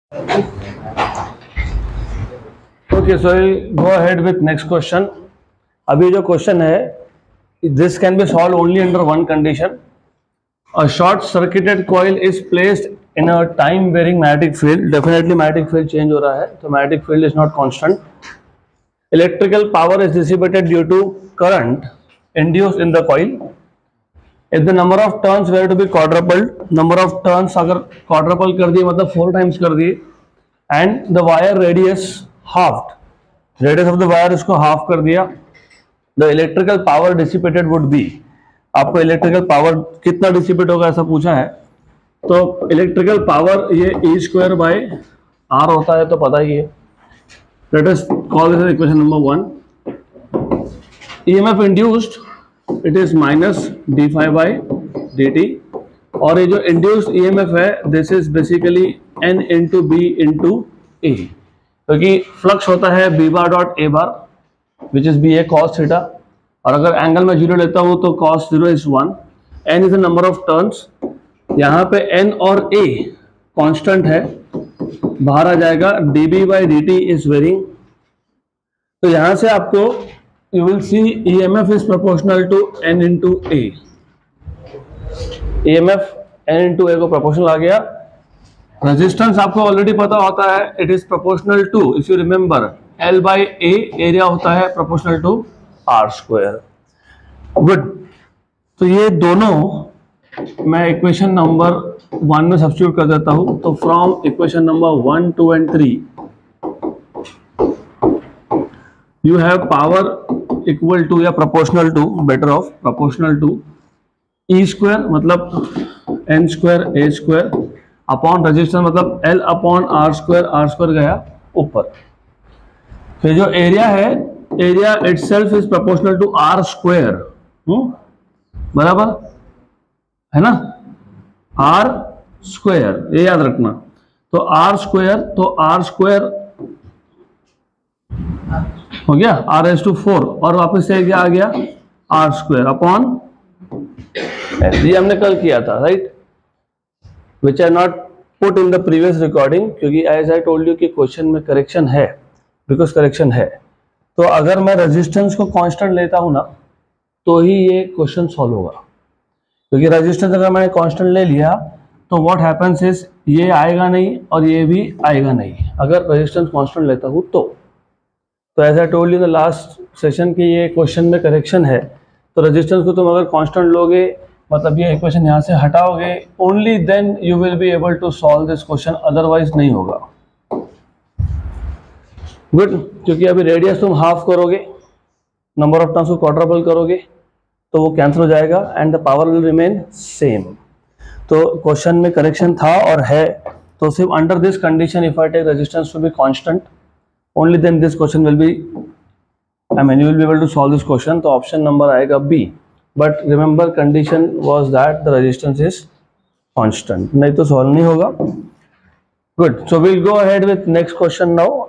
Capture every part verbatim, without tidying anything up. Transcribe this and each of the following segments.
Okay, so we'll go ahead with next question. अभी जो question है, this can be solved only under one condition. A short circuited coil is placed in a time varying magnetic field. Definitely magnetic field change हो रहा है, तो magnetic field is not constant. Electrical power is dissipated due to current induced in the coil. If the number of turns were to be quadrupled, number of turns अगर quadruple कर दिए मतलब four times कर दिए, and the wire radius halved, radius of the wire इसको half कर दिया, the electrical power dissipated would be, आपको इलेक्ट्रिकल पावर कितना डिसिपेट होगा ऐसा पूछा है, तो इलेक्ट्रिकल पावर ये ई स्क्वायर बाय आर होता है, तो पता ही है. Let us call this equation number one. EMF induced it is minus d phi by D t, और ये जो इंड्यूस्ड ईएमएफ है this is basically N into B into A, क्योंकि फ्लक्स होता है B bar dot A bar which is B A cos theta, और अगर angle में जीरो लेता हूं तो cos zero is one. N is the number of turns, यहाँ पे एन और ए कांस्टेंट है, बाहर आ जाएगा d B by D t is varying. तो यहां से आपको you will see E M F is proportional to N into A. E M F N into A को प्रोपोर्शनल आ गया. रेजिस्टेंस आपको ऑलरेडी पता होता है, it is proportional to, if you remember L by A area होता है proportional to R square. Good. तो ये दोनों मैं इक्वेशन नंबर वन में सब्स्टिट्यूट कर देता हूं. तो from equation number one two and three you have power equal to या proportional to, better of proportional to E square मतलब N square A square upon resistance मतलब L upon R square, R square गया ऊपर. फिर जो area है, area itself is proportional to R square, बराबर है ना, आर स्क्वायर, ये याद रखना. तो आर स्क्वायर, तो आर स्क्वायर हो गया आर एस टू फोर, और वापस से क्या आ गया आर स्क्वायर अपॉन, ये हमने कल किया था right, which I not put in the previous recording, क्योंकि एज आई टोल्ड यू कि क्वेश्चन में करेक्शन है, बिकॉज करेक्शन है. तो अगर मैं रेजिस्टेंस को कांस्टेंट लेता हूं ना तो ही ये क्वेश्चन सॉल्व होगा, क्योंकि रेजिस्टेंस अगर मैंने कांस्टेंट ले लिया तो व्हाट हैपेंस इज ये आएगा नहीं और ये भी आएगा नहीं अगर रेजिस्टेंस कांस्टेंट लेता हूं तो. तो as I told you in the last session कि ये क्वेश्चन में करेक्शन है, तो रेजिस्टेंस को तुम अगर कांस्टेंट लोगे मतलब ये इक्वेशन यहाँ से हटाओगे, only then you will be able to solve this question, otherwise नहीं होगा. गुड. क्योंकि अभी रेडियस तुम हाफ करोगे, नंबर ऑफ टर्न्स को क्वाड्रपल करोगे तो वो कैंसिल हो जाएगा and the power will remain same. तो क्वेश्चन में करेक्शन था और है, तो सिर्फ under this condition if I take resistance to be constant only then this question will be, I mean you will be able to solve this question. तो option number आएगा B. But remember condition was that the resistance is constant, नहीं तो solve नहीं होगा. Good. So will go ahead with next question now.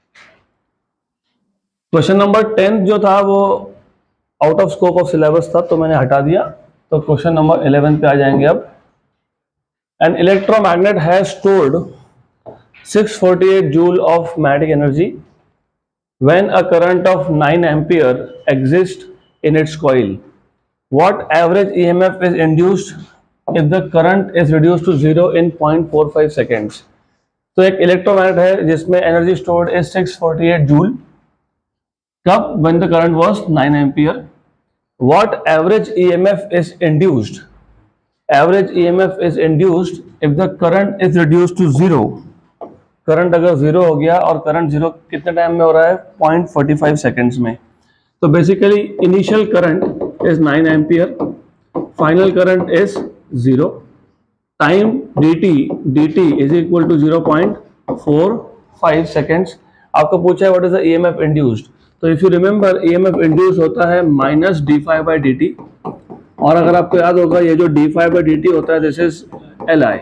Question number ten जो था वो out of scope of syllabus था, तो मैंने हटा दिया. तो क्वेश्चन नंबर इलेवन पे आ जाएंगे अब. An electromagnet has stored six forty eight joule of magnetic energy when a current of nine ampere exist in its coil. What average EMF is induced if the current is reduced to zero in point four five seconds. तो एक electromagnet है जिसमें energy stored is six forty eight joule. कब? when the current was nine ampere. What average E M F is induced? Average E M F is induced if the current is reduced to zero. Current अगर zero हो गया, और current zero कितने time में हो रहा है, point forty five seconds में. तो basically initial current is nine ampere, final current is zero, time d t d t is equal to zero point four five seconds. आपको पूछा है what is the E M F induced. तो if you remember E M F induce होता है minus d phi by D t, और अगर आपको याद होगा ये जो D phi by D T होता है दिस इज एल आई.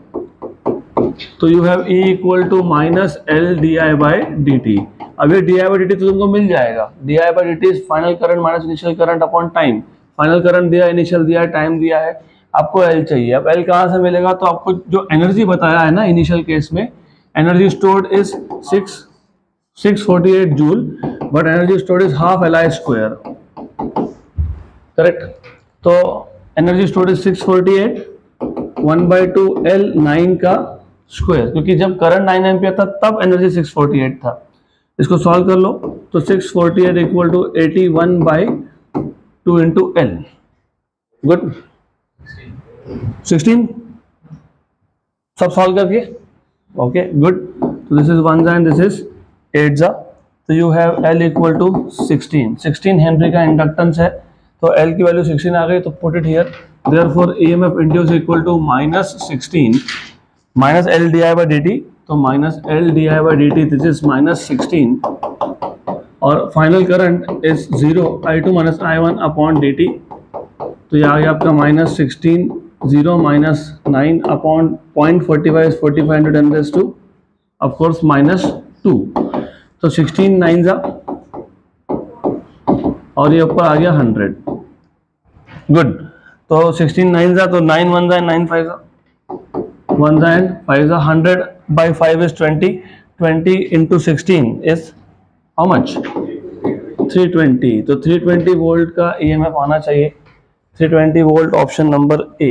तो you have E equal to minus L d I by D t. अब ये d I by D t तो तुमको मिल जाएगा. D I by D t is final current minus initial current upon time. Final current दिया, initial दिया है, time दिया है, आपको एल चाहिए. अब एल कहाँ से मिलेगा, तो आपको जो एनर्जी बताया है ना इनिशियल केस में, energy stored is six six forty eight joule, but energy stored is half L I square, correct. तो energy stored is six forty eight, one by two L nine का square, क्योंकि जब current nine ampere था तब energy six forty eight था। इसको solve कर लो तो six forty eight equal to eighty one by two into L, good, sixteen, सब सॉल्व करके, ओके गुड। तो दिस इज वन जा एंड दिस इज एट जा, तो you have L equal to sixteen, sixteen henry का inductance है, तो L की वैल्यू सिक्सटीन आ गई, तो put it here, therefore EMF induce equal to minus sixteen minus L d I by D t, तो minus L d I by D t, this is minus sixteen, और final current is zero, I two minus I one upon D t, तो ये आ गया आपका minus sixteen, zero minus nine upon point forty five forty five into ten raise to of course minus two, तो sixteen nine जा, और ये ऊपर आ गया हंड्रेड, गुड। तो सिक्सटीन नाइन जा, तो नाइन वन जा, नाइन फाइव जा, वन जा एंड फाइव जा, hundred by five is twenty, twenty into sixteen is how much, three twenty, तो थ्री ट्वेंटी वोल्ट का ईएमएफ आना चाहिए, three twenty volt, option number A.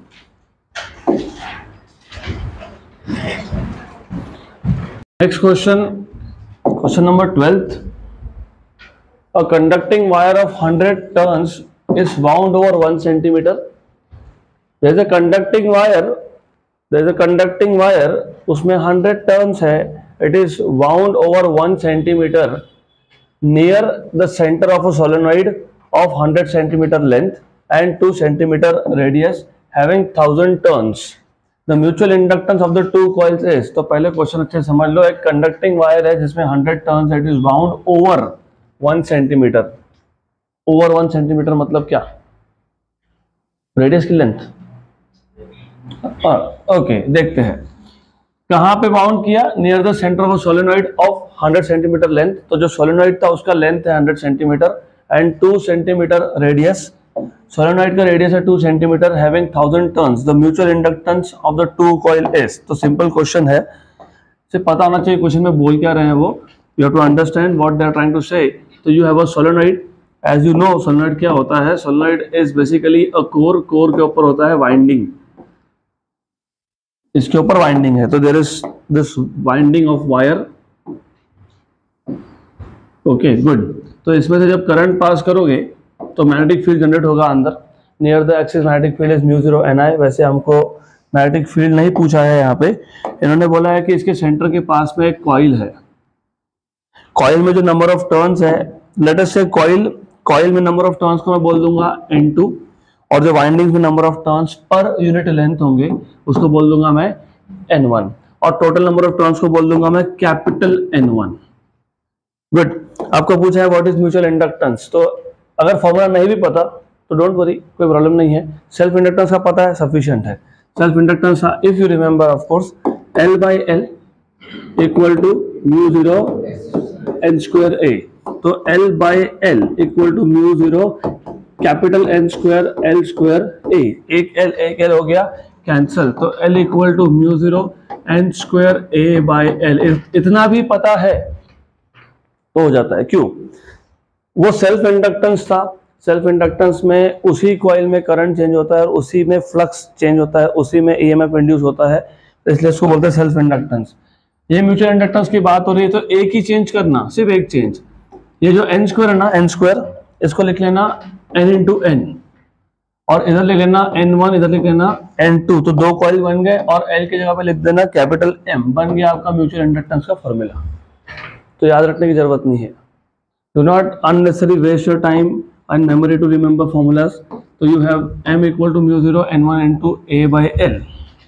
Next question, question number twelfth, a conducting wire of one hundred turns is wound over one centimeter. There is a conducting wire, there is a conducting wire, उसमें one hundred turns है, it is wound over one centimeter near the center of a solenoid of one hundred centimeter length and two centimeter radius having one thousand turns. The mutual inductance of the two coils is, तो पहले question अच्छे समझ लो, एक conducting wire है जिसमें one hundred turns है, it is wound over one centimetre, over one centimetre मतलब क्या, रेडियस की लेंथ, ओके देखते हैं कहां पे बाउंड किया, near the centre of a solenoid of hundred centimetre length, तो जो सोलेनॉइड था उसका लेंथ है hundred centimetre and two centimetre radius, solenoid का रेडियस है two centimetre, having thousand turns, the mutual inductance of the two coil is, तो simple question है, सिर्फ पता होना चाहिए क्वेश्चन में बोल क्या रहे हैं वो, you have to understand what they are trying to say. तो you have a solenoid, as you know solenoid क्या होता है, solenoid is basically a core, core के ऊपर होता है वाइंडिंग, इसके ऊपर वाइंडिंग है, तो there is this winding of wire, okay good. तो इसमें से जब करंट पास करोगे तो मैग्नेटिक फील्ड जनरेट होगा अंदर, near the axis magnetic field is mu zero N I. वैसे हमको मैग्नेटिक फील्ड नहीं पूछा है यहाँ पे, इन्होंने बोला है कि इसके सेंटर के पास में एक कॉइल है, कॉइल में जो नंबर ऑफ टर्न्स है, let us say coil coil में नंबर ऑफ टर्न्स को मैं बोल दूंगा एन टू, और जो वाइंडिंग्स में नंबर ऑफ टर्न्स पर यूनिट लेंथ होंगे उसको बोल दूंगा मैं एन वन, और टोटल नंबर ऑफ टर्न्स को बोल दूंगा मैं कैपिटल एन वन, गुड। आपको पूछा है व्हाट इज म्यूचुअल इंडक्टेंस, तो अगर फॉर्मूला नहीं भी पता तो डोंट वरी, कोई प्रॉब्लम नहीं है, सेल्फ इंडक्टेंस का पता है सफिशिएंट है। Self inductance if you remember of course L by L equal to mu zero N square A, तो L by L equal to mu zero capital N square L square A, एक L एक L हो गया cancel, तो L equal to mu zero N square A by L, इतना भी पता है तो हो जाता है। क्यों, वो सेल्फ इंडक्टेंस था, सेल्फ इंडक्टेंस में उसी कॉइल में करंट चेंज होता है और उसी में फ्लक्स चेंज होता है, उसी में ईएमएफ इंड्यूस होता है, इसलिए इसको बोलते हैं सेल्फ इंडक्टेंस। ये म्यूचुअल इंडक्टेंस की बात हो रही है तो एक ही चेंज करना, सिर्फ एक चेंज, ये जो एन स्क्वायर है ना, एन स्क्वायर, इसको लिख लेना एन इंटू एन, और इधर लिख लेना एन वन, इधर लिख लेना एन टू, तो दो कॉइल बन गए, और एल की जगह पे लिख देना कैपिटल एम, बन गया आपका म्यूचुअल इंडक्टेंस का फॉर्मूला। तो याद रखने की जरूरत नहीं है, do not unnecessary waste your time and memory to remember formulas. तो you have M equal to mu zero N one N two A by L,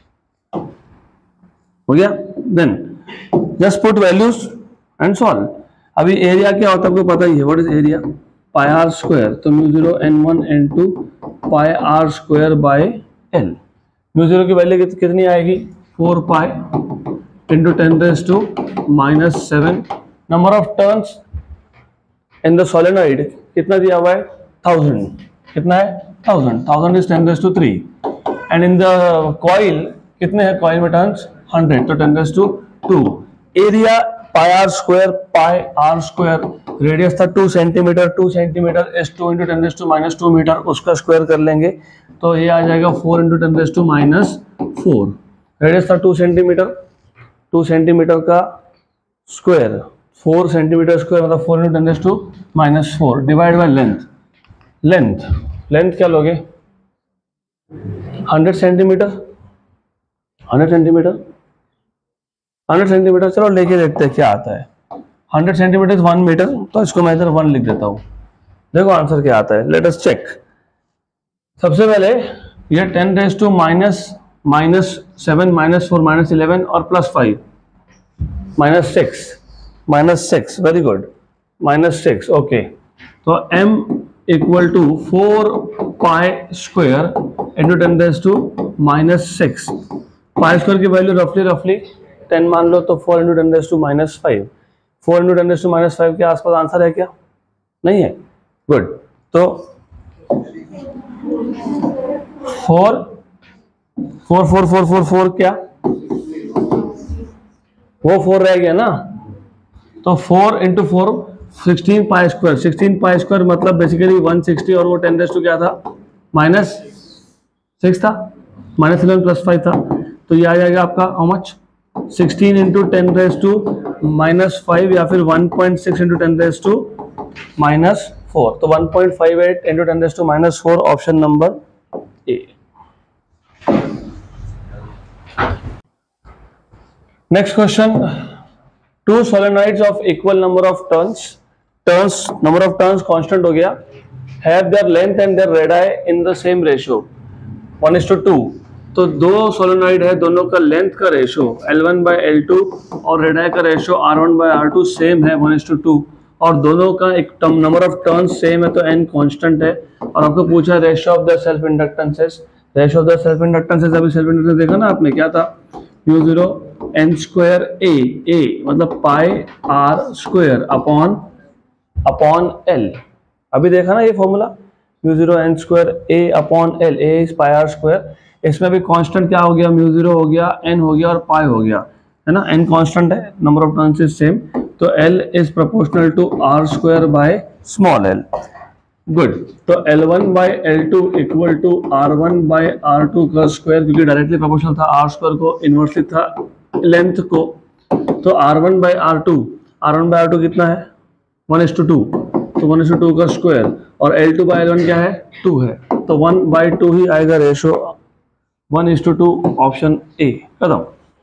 हो गया। Then just put values and solve. अभी area क्या होता है आपको पता ही है, what is area, pi are square, तो mu zero N one N two pi are square by L, mu zero की वैल्यू कितनी आएगी, four pi into ten raise to minus seven, number of turns in the solenoid कितना दिया हुआ है, thousand, कितना है thousand, thousand is ten raise to three, and in the coil कितने हैं कॉइल में टर्न्स, हंड्रेड, तो ten raise to two, area pi are square, pi are square, radius था two centimetre, two centimetre is two into ten raise to minus two metre, उसका square कर लेंगे तो ये आ जाएगा four into ten raise to minus four. Radius था two centimetre, two centimetre का स्क्वायर फोर सेंटीमीटर स्क्वायर मतलब four into ten raise to minus four divide by length. Length length क्या लोगे, hundred centimetre, hundred centimetre, hundred centimetre चलो लेके देखते हैं क्या आता है। हंड्रेड सेंटीमीटर वन मीटर, तो इसको मैं इधर वन लिख देता हूं, देखो आंसर क्या आता है, लेट अस चेक। सबसे पहले ये ten raise to minus minus seven minus four minus eleven और plus five minus six minus six, very good, minus six, okay. तो m equal to four pi square into ten raise to minus six, pi square की value रफली रफली ten मान लो, तो four into ten raise to minus five, four into ten raise to minus five के आसपास answer है क्या, नहीं है, गुड। तो four four four four four four क्या, वो फोर रह गया ना, तो four into four sixteen pi square, sixteen pi square मतलब बेसिकली वन सिक्सटी, और वो टेन रेज टू क्या था माइनस सिक्स था, माइनस इलेवन प्लस फाइव था, तो ये आ जाएगा आपका how much, sixteen into ten raise to minus five या फिर one point six into ten raise to minus four, तो one point five eight into ten raise to minus four, option number A. Next question, two solenoids of equal number of turns, turns number of turns constant हो गया, have their length and their radii in the same ratio one is to two, तो दो solenoid है, दोनों का length का ratio L one by L two और रेडियाई का रेशियो R one by R two same है वन इज टू टू, और दोनों का एक नंबर ऑफ टर्न्स सेम है, तो n कांस्टेंट है, और आपको पूछा ratio of the self inductances, ratio of the self inductances, अभी सेल्फ इंडक्टेंस देखा ना आपने, क्या था mu zero N square A, A मतलब pi are square upon upon L, अभी देखा ना ये formula, mu zero N square A upon L, A is pi are square, इसमें भी कांस्टेंट क्या हो गया, म्यू जीरो हो गया, एन हो गया और पाई हो गया, है ना, एन कांस्टेंट है, number of turns is same, तो L is proportional to R square by small L, good. तो L one by L two equal to R one by R two का स्क्वायर, क्योंकि डायरेक्टली प्रोपोर्शनल था, R square को inversely था length को, तो R one by R two, R one by R two कितना है वन इज टू टू, तो वन इज टू टू का स्क्वायर, और L two by L one क्या है टू है, तो वन बाय टू ही आएगा ratio, one is to two, option A, खत्म।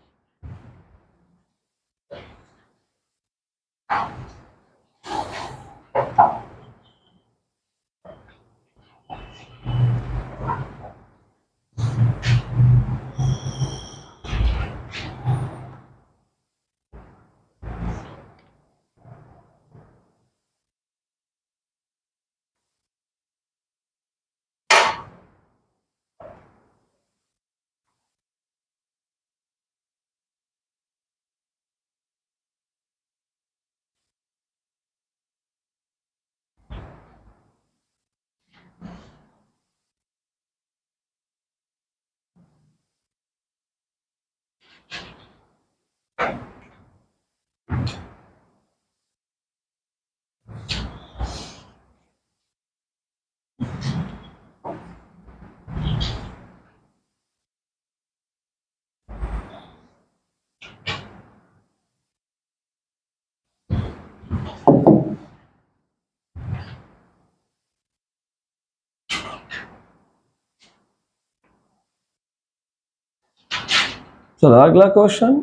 चलो अगला question,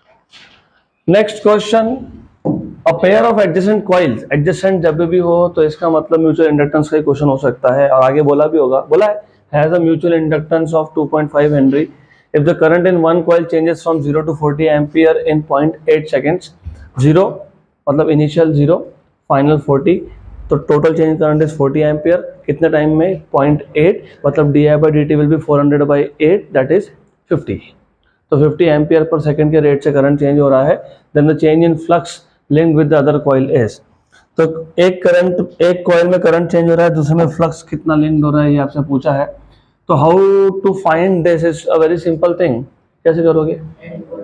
next question, a pair of adjacent coils, adjacent जब भी हो तो इसका मतलब म्यूचुअल इंडक्टेंस का क्वेश्चन हो सकता है, और आगे बोला भी होगा, बोला है has a mutual inductance of two point five henry if the current in one coil changes from zero to forty ampere in zero point eight seconds, zero मतलब इनिशियल जीरो, फाइनल फोर्टी, तो total change current is forty ampere, कितने time में zero point eight, मतलब D I by D T will be four hundred by eight, that is fifty, fifty फिफ्टी ampere पर second के rate से current change हो रहा है, then the change in flux linked with the other coil is, तो एक current, एक कॉइल में करंट चेंज हो रहा है, दूसरे में फ्लक्स कितना लिंक्ड हो रहा है ये आपसे पूछा है, तो how to find this is a very simple thing, कैसे करोगे,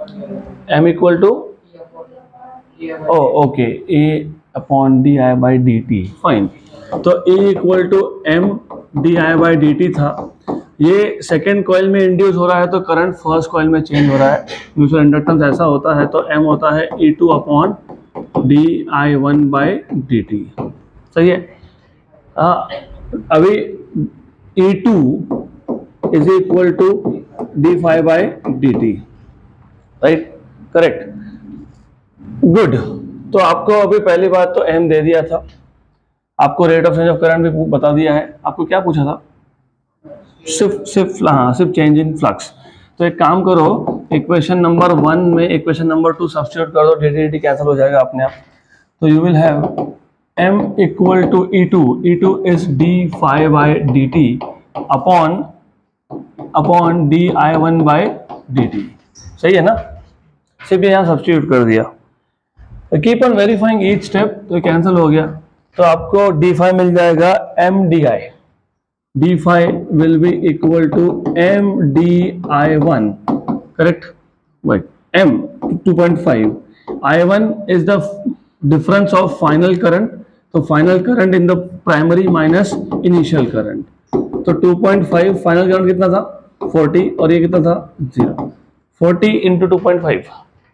M equal to O okay A upon D I by D T, fine. तो A equal to M D I by D T था। ये second coil में induce हो रहा है तो करंट फर्स्ट कॉइल में चेंज हो रहा है। म्यूचुअल इंडक्टेंस ऐसा होता है तो एम होता है E two upon D I one by D T, सही है। आ, अभी E two is equal to D phi by D T, right, correct, good. तो आपको अभी पहली बात तो एम दे दिया था, आपको rate of change of current भी बता दिया है। आपको क्या पूछा था? सिर्फ सिर्फ हाँ सिर्फ चेंज इन फ्लक्स। तो एक काम करो, इक्वेशन नंबर वन में इक्वेशन नंबर टू सब्स्टिट्यूट कर दो, डी टी डी कैंसिल हो जाएगा अपने आप। तो you will have m equal to E two, E two is D phi by D T upon upon D I one by D T, सही है ना। सिर्फ यहाँ सब्स्टिट्यूट कर दिया। Keep on verifying each step, तो कैंसिल हो गया। तो आपको डी फाइव मिल जाएगा M D I, D phi will be equal to M D I one, correct, right, m two point five, I one is the difference of final current, तो final current in the primary minus initial current. तो two point five final current कितना था? Forty, और ये कितना था? Zero. Forty into two point five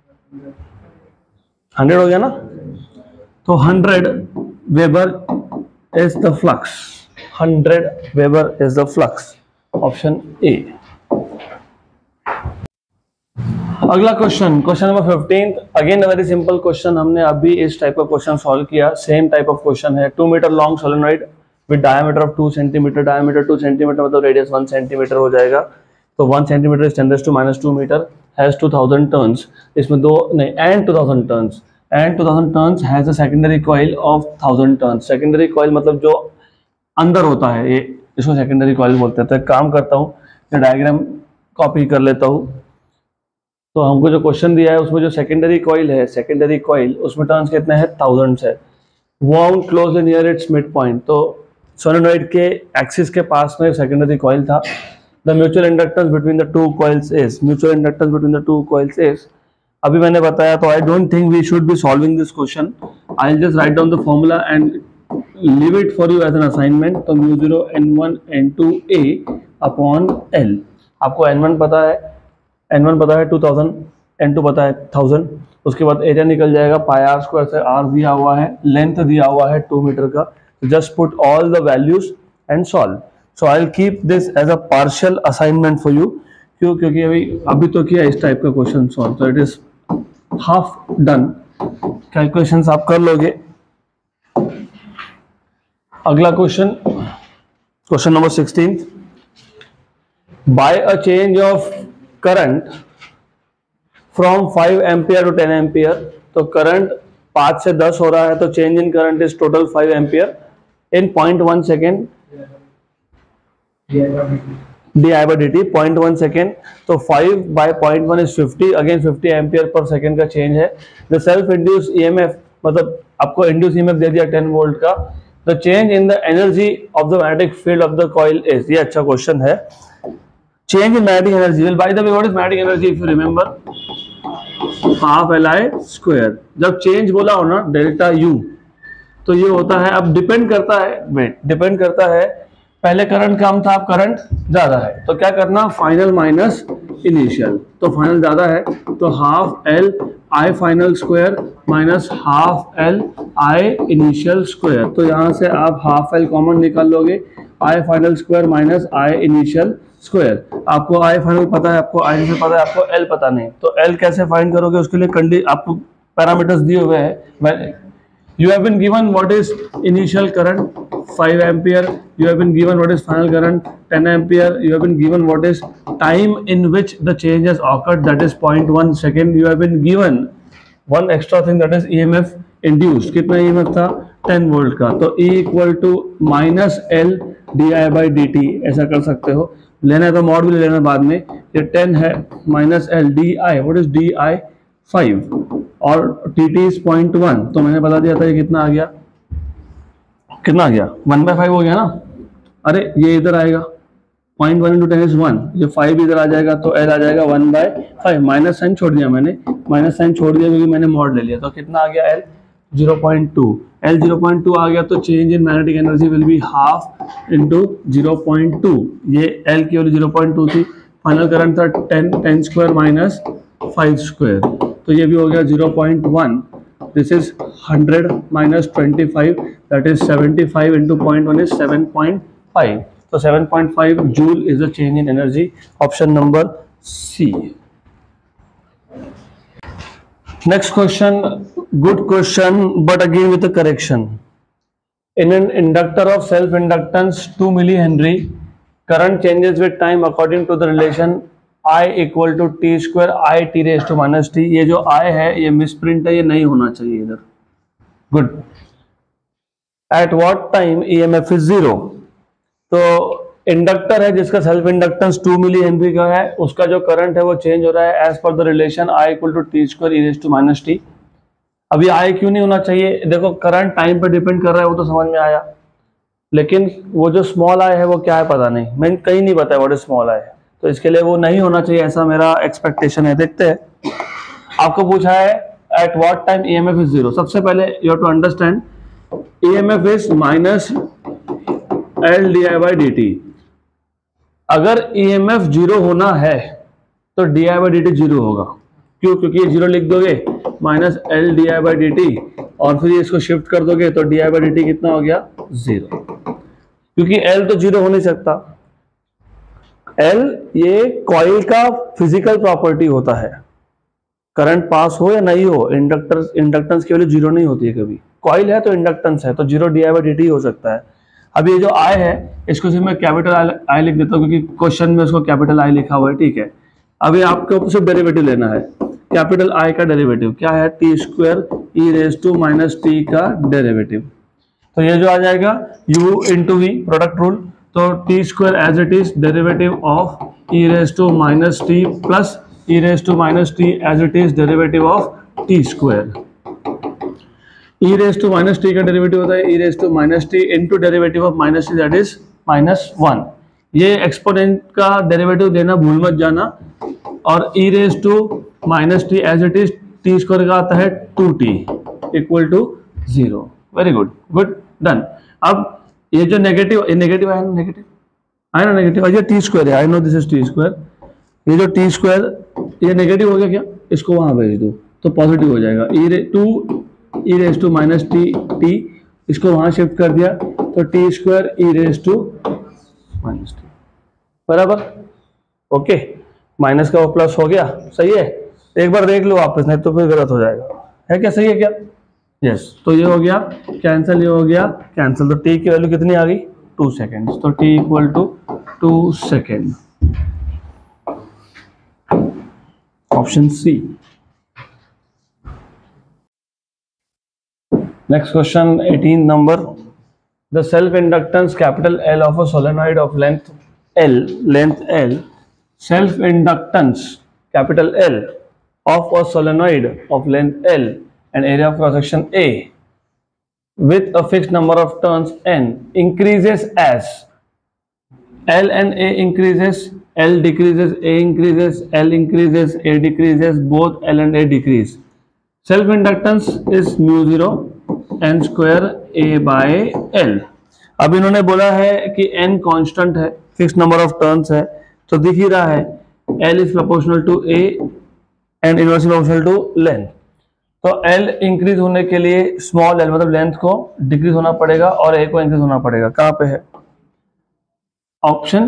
hundred हो गया ना। तो hundred weber is the flux, hundred weber is the flux, option A. अगला question, question number fifteen, again very simple question. हमने अभी इस टाइप का क्वेश्चन सॉल्व किया, सेम टाइप ऑफ क्वेश्चन है। Two metre long solenoid with diameter of two centimetre, diameter two centimetre मतलब radius one centimetre हो जाएगा। तो one centimetre is ten raise to minus two metre, has two thousand turns, इसमें दो नहीं and two thousand turns, and two thousand turns has a secondary coil of thousand turns. Secondary coil मतलब जो अंदर होता है, ये इसको सेकेंडरी कॉइल बोलते हैं। तो एक काम करता हूँ, ये डायग्राम कॉपी कर लेता हूँ। तो हमको जो क्वेश्चन दिया है उसमें जो सेकेंडरी कॉइल है, सेकेंडरी कॉइल उसमें टर्न्स कितने हैं? थाउजेंड्स है। Wound close near its mid point, तो सोलेनॉइड के एक्सिस के पास में सेकेंडरी कॉइल था। The mutual inductance between the two coils is, mutual inductance between the two coils is, अभी मैंने बताया। तो I don't think we should be solving this question, I will just write down the formula and leave it for you as an assignment. तो mu zero N one N two A upon L, आपको N one पता है, N one पता है two thousand, N to पता है thousand, उसके बाद एरिया निकल जाएगा पाई आर स्क्वायर से, आर दिया हुआ है, लेंथ दिया हुआ है टू मीटर का। Just put all the values and solve. So I will keep this as a partial assignment for you. क्यों? क्योंकि अभी अभी तो किया इस टाइप का क्वेश्चन सॉल्व, तो it is half done, calculations आप कर लोगे। अगला question, question number sixteen, by a change of current from five ampere to ten ampere, तो करंट पाँच से दस हो रहा है, तो change in current is total five ampere in point one second, d I by D t point one second. तो five by point one is fifty, again fifty ampere per second का change है। The self induce E M F, मतलब आपको induce E M F दे दिया ten volt का। The change in the energy of the magnetic field of the coil is, ये अच्छा question है। Change in magnetic energy, well by the way what is magnetic energy? If you remember, half L I square. जब change बोला हो ना delta U, तो ये होता है, अब डिपेंड करता है, वेट डिपेंड करता है, पहले करंट कम था, अब करंट ज्यादा है, तो क्या करना? Final minus initial. तो फाइनल ज्यादा है तो half L I final square minus half L I initial square. तो यहाँ से आप हाफ एल कॉमन निकाल लोगे, I final square minus I initial square. आपको आई फाइनल पता है, आपको आई इनिशियल पता है, आपको एल पता नहीं, तो एल कैसे फाइंड करोगे? उसके लिए कंडी आपको पैरामीटर्स दिए हुए हैं। You have been given what is initial current five ampere, you have been given what is final current ten ampere, you have been given what is time in which the change has occurred, that is zero point one second, you have been given one extra thing, that is E M F induced, कितना E M F था? Ten volt का। तो E equal to minus L di by dt, ऐसा कर सकते हो। लेना है तो मॉड भी ले लेना बाद में। ये टेन है minus L d I, what is d I? Five, और t t is point one, तो मैंने बता दिया था ये कितना आ गया, कितना आ गया? वन बाय फाइव हो गया ना। अरे ये इधर आएगा, point one into ten is one, जो फाइव इधर आ जाएगा तो एल आ जाएगा one by five, minus sign छोड़ दिया मैंने, माइनस साइन छोड़ दिया क्योंकि मैंने मॉड ले लिया, तो कितना आ गया L zero point two, L zero point two आ गया तो change in magnetic energy will be half into zero point two, ये एल की वैल्यू ज़ीरो पॉइंट टू थी, फाइनल करंट था ten, ten square minus five square, तो ये भी हो गया zero point one, this is hundred minus twenty five, that is seventy five into zero point one is seven point five, so seven point five joule is the change in energy, option number C. Next question, good question but again with a correction. In an inductor of self inductance two millihenry, current changes with time according to the relation I equal to t square I t raised to minus t, ये जो I है ये misprint है, ये नहीं होना चाहिए इधर, good. At what time E M F is zero, तो इंडक्टर है जिसका self inductance two milli henry का है, उसका जो करंट है वो चेंज हो रहा है as per the relation I equal to t square e raise to minus t. अभी I क्यों नहीं होना चाहिए, देखो करंट टाइम पर डिपेंड कर रहा है वो तो समझ में आया, लेकिन वो जो स्मॉल I है वो क्या है पता नहीं, मैंने कहीं नहीं बताया व्हाट इज स्मॉल I, तो इसके लिए वो नहीं होना चाहिए ऐसा मेरा एक्सपेक्टेशन है। देखते हैं, आपको पूछा है at what time E M F is zero, सबसे पहले you have to understand E M F is minus L d I by D t. अगर ई एम एफ जीरो होना है तो d I by D t zero होगा, क्यों, क्योंकि ये जीरो लिख दोगे minus L d I by D t और फिर इसको शिफ्ट कर दोगे तो d I by D t कितना हो गया जीरो, क्योंकि एल तो जीरो हो नहीं सकता। एल ये कॉइल का फिजिकल प्रॉपर्टी होता है, करंट पास हो या नहीं हो, इंडक्टर इंडक्टेंस की वैल्यू जीरो नहीं होती है कभी, कॉइल है तो इंडक्टेंस है तो zero d I by D T हो सकता है। अब ये जो आई है इसको सिर्फ मैं कैपिटल आई लिख देता हूँ क्योंकि क्वेश्चन में उसको कैपिटल आई लिखा हुआ है, ठीक है। अभी आपको सिर्फ डेरिवेटिव लेना है, कैपिटल आई का डेरिवेटिव क्या है, t square e raise to minus t का डेरिवेटिव, तो ये जो आ जाएगा u into v product rule, तो t square as it is derivative of e raise to minus t plus e raise to minus t as it is derivative of t square. E raise to minus t का derivative होता है e raise to minus t into derivative of minus t that is minus one. ये exponent का derivative देना भूल मत जाना, और e raise to minus t as it is t square का आता है two t equal to zero. Very good, good done. अब ये जो नेगेटिव ये नेगेटिव है ना, नेगेटिव है ना, नेगेटिव ये टी स्क्वायर है, I know this is t square, ये जो टी स्क्वायर ये नेगेटिव हो गया क्या, इसको वहां भेज दो तो पॉजिटिव हो जाएगा, e raise to e raise to minus t t इसको वहां शिफ्ट कर दिया तो t square e raise to minus t बराबर, ओके, माइनस का वो प्लस हो गया, सही है। एक बार देख लो वापस, नहीं तो फिर गलत हो जाएगा, है क्या, सही है क्या, यस yes. तो ये हो गया कैंसिल, ये हो गया कैंसिल, तो टी की वैल्यू कितनी आ गई टू सेकेंड, तो t equal to two second, option C. Next question eighteen number, the self inductance capital L of a solenoid of length l, length l, self inductance capital L of a solenoid of length L and area of cross section A with a fixed number of turns N increases as L and A increases, L decreases, A increases, L increases, A decreases, both L and A decrease. Self inductance is mu zero N square A by L. अब इन्होंने बोला है कि N constant है, fix number of turns है, तो दिख ही रहा है L is proportional to A and inversely proportional to length. तो L इंक्रीज होने के लिए स्मॉल l मतलब लेंथ को डिक्रीज होना पड़ेगा और A को इंक्रीज होना पड़ेगा, कहां पे है option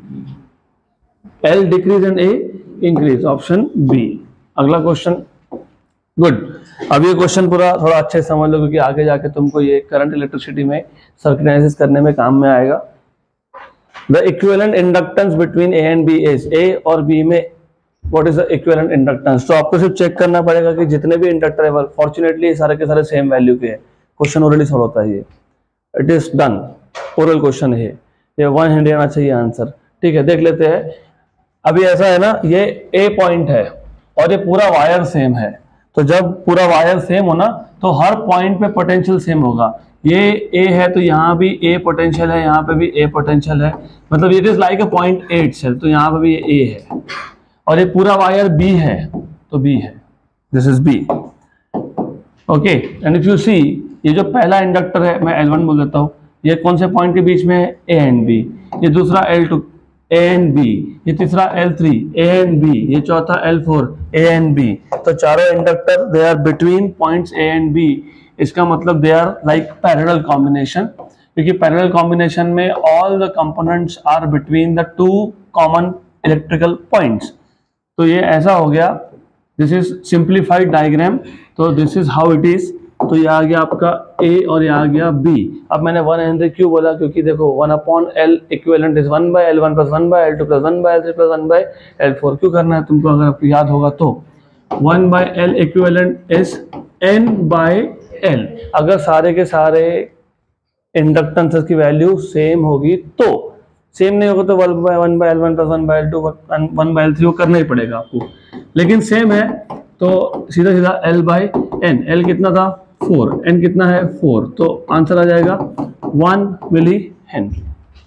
L decrease and A increase, option B. अगला क्वेश्चन, गुड। अब ये क्वेश्चन पूरा थोड़ा अच्छे से समझ लो क्योंकि आगे जाके तुमको ये करंट इलेक्ट्रिसिटी में सर्किट एनालिसिस करने में काम में आएगा। The equivalent inductance between A and B is, A और B में What is the equivalent inductance? तो आपको सिर्फ चेक करना पड़ेगा कि जितने भी इंडक्टर है, फॉर्चुनेटली सारे के सारे सेम वैल्यू के हैं, क्वेश्चन ऑलरेडी सॉल्व होता है ये, it is done, oral question है ये, वन हैंड आना चाहिए आंसर, ठीक है। देख लेते हैं, अभी ऐसा है ना, ये ए पॉइंट है और ये पूरा वायर सेम है, तो जब पूरा वायर सेम हो ना तो हर पॉइंट पे पोटेंशियल सेम होगा, ये ए है तो यहाँ भी ए पोटेंशियल है, यहाँ पे भी ए पोटेंशियल है, मतलब it is like a point at cell, तो यहाँ पे भी ये ए है, और ये पूरा वायर बी है तो बी है, this is B. Okay, and if you see ये जो पहला इंडक्टर है मैं एल वन बोल देता हूँ, ये कौन से पॉइंट के बीच में है, ए एंड बी, ये दूसरा L two A and B, ये तीसरा L three A and B, ये चौथा L four A and B, तो चारों inductor they are between points A and B. इसका मतलब they are like parallel combination, क्योंकि पैरेलल कॉम्बिनेशन में all the components are between the two common electrical points. तो ये ऐसा हो गया, दिस इज सिंप्लीफाइड डायग्राम, तो this is how it is. तो ये आ गया आपका A और ये आ गया B। अब मैंने वन हेनरी क्यों बोला, क्योंकि देखो one upon L equivalent is one by L one plus one by L two plus one by L three plus one by L four. क्यों करना है तुमको, अगर आपको याद होगा तो one by L equivalent is n by L. अगर सारे के सारे इंडक्टेंसेस की वैल्यू सेम होगी, तो सेम नहीं होगा तो one by one by L one plus one by L two one by L three वो करना ही पड़ेगा आपको, लेकिन सेम है तो सीधा सीधा L बाय एन। L कितना था फोर, N कितना है फोर, तो आंसर आ जाएगा वन मिली हेनरी।